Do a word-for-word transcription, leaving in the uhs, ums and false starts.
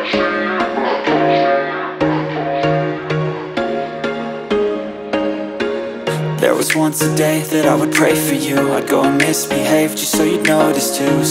There was once a day that I would pray for you. I'd go and misbehave just so you'd notice too.